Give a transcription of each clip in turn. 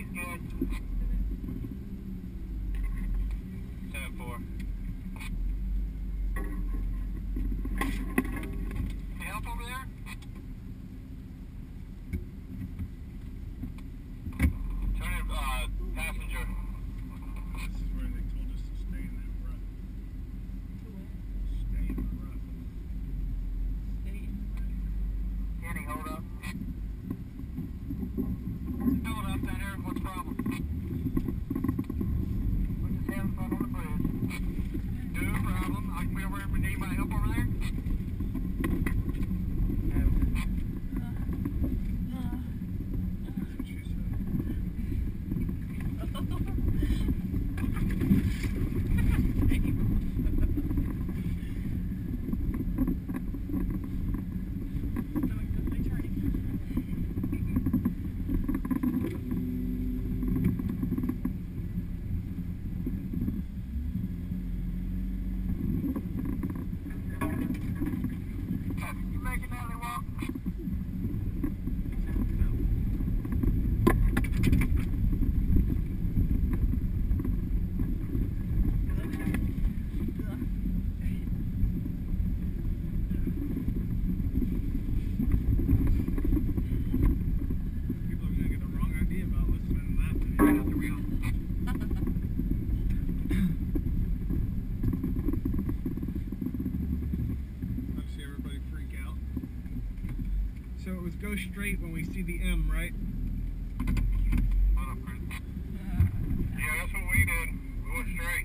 Good. 7-4. Any help over there? Turn it, passenger. This is where they told us to stay in that rut. Stay in the rut. Kenny, hold up. Hold up down here. What's the problem? Put his hands on the bridge. No problem. I can be over here if we need anybody help over there. That's what she said. You make an alley walk. People are gonna get the wrong idea about listening to that video. Right out the wheel. I've seen everybody freak out. So it was go straight when we see the M, right? What up, Chris? Yeah, that's what we did. We went straight.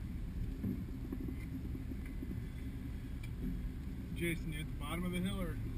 Jason, you at the bottom of the hill or?